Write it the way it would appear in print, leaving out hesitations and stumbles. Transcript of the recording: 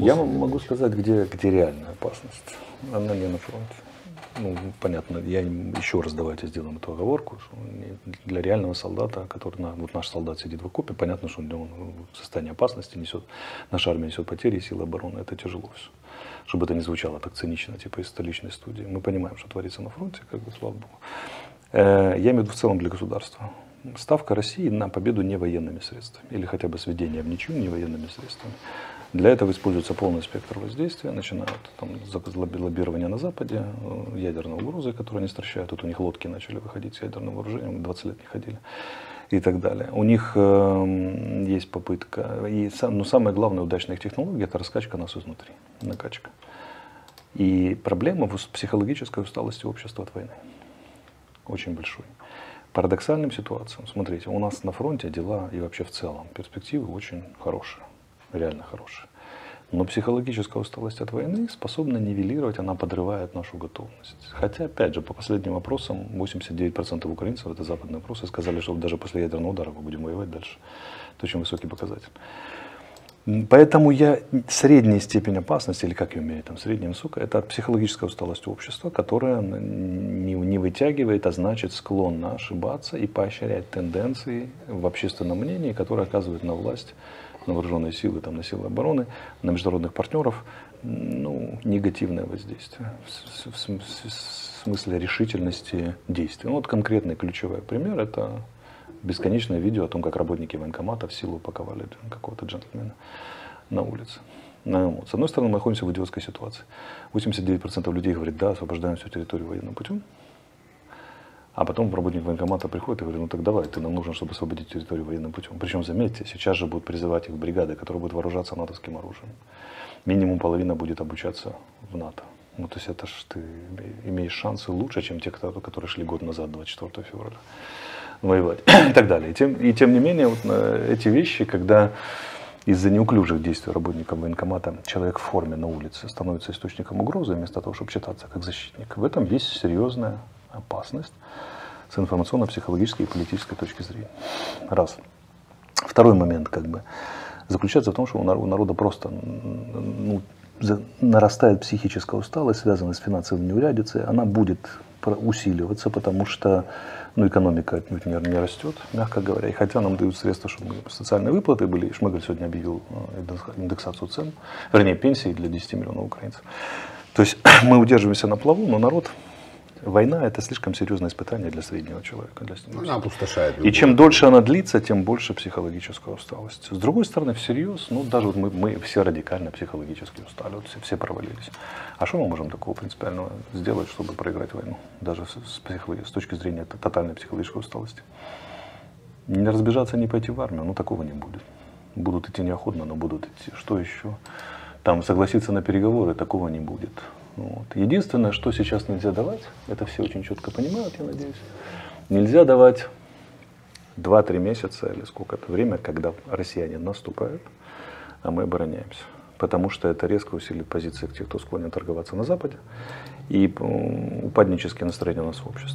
Я вам могу сказать, где реальная опасность. Она не на фронте. Ну, понятно, я еще раз давайте сделаем эту оговорку, что для реального солдата, который, вот наш солдат сидит в окопе, понятно, что он в состоянии опасности несет, наша армия несет потери, силы обороны, это тяжело все. Чтобы это не звучало так цинично, типа из столичной студии. Мы понимаем, что творится на фронте, как бы, слава богу. Я имею в виду в целом для государства. Ставка России на победу не военными средствами, или хотя бы сведение в ничью не военными средствами. Для этого используется полный спектр воздействия, начиная от лоббирования на Западе, ядерной угрозы, которую они стращают. Тут у них лодки начали выходить с ядерным вооружением, 20 лет не ходили, и так далее. У них есть попытка, но самое главное удачная их технология – это раскачка нас изнутри, накачка. И проблема в психологической усталости общества от войны. Очень большой. Парадоксальным ситуациям. Смотрите, у нас на фронте дела и вообще в целом перспективы очень хорошие, реально хорошие. Но психологическая усталость от войны способна нивелировать, она подрывает нашу готовность. Хотя, опять же, по последним опросам, 89% украинцев, это западные опросы, сказали, что даже после ядерного удара мы будем воевать дальше. Это очень высокий показатель. Поэтому средняя степень опасности, или как ее меряют, там, средняя высокая, это психологическая усталость общества, которая не вытягивает, а значит склонна ошибаться и поощрять тенденции в общественном мнении, которые оказывают на власть, на вооруженные силы, там, на силы обороны, на международных партнеров, негативное воздействие в смысле решительности действий. Вот конкретный ключевой пример – это бесконечное видео о том, как работники военкомата в силу упаковали какого-то джентльмена на улице. С одной стороны, мы находимся в идиотской ситуации. 89% людей говорят, да, освобождаем всю территорию военным путем. А потом работник военкомата приходит и говорит, ну так давай, ты нам нужен, чтобы освободить территорию военным путем. Причем, заметьте, сейчас же будут призывать их бригады, которые будут вооружаться натовским оружием. Минимум половина будет обучаться в НАТО. Ну, то есть это ж ты имеешь шансы лучше, чем те, которые шли год назад, 24 февраля, воевать и так далее. И тем не менее, вот эти вещи, когда из-за неуклюжих действий работников военкомата человек в форме на улице становится источником угрозы, вместо того, чтобы считаться как защитник, в этом есть серьезная опасность с информационно-психологической и политической точки зрения. Раз. Второй момент заключается в том, что у народа просто нарастает психическая усталость, связанная с финансовой неурядицей, она будет усиливаться, потому что экономика отнюдь не растет, мягко говоря. И хотя нам дают средства, чтобы социальные выплаты были, Шмыгаль сегодня объявил индексацию цен, вернее пенсии для 10 миллионов украинцев. То есть мы удерживаемся на плаву, но война – это слишком серьезное испытание для среднего человека. Она опустошает. И чем дольше она длится, тем больше психологическая усталость. С другой стороны, всерьез, даже вот мы все радикально психологически устали, вот все провалились. А что мы можем такого принципиального сделать, чтобы проиграть войну? Даже с точки зрения тотальной психологической усталости. Не разбежаться, не пойти в армию, такого не будет. Будут идти неохотно, но будут идти. Что еще? Там согласиться на переговоры, такого не будет. Единственное, что сейчас нельзя давать, это все очень четко понимают, я надеюсь, нельзя давать 2-3 месяца или сколько-то время, когда россияне наступают, а мы обороняемся. Потому что это резко усилит позиции тех, кто склонен торговаться на Западе, и упаднические настроения у нас в обществе.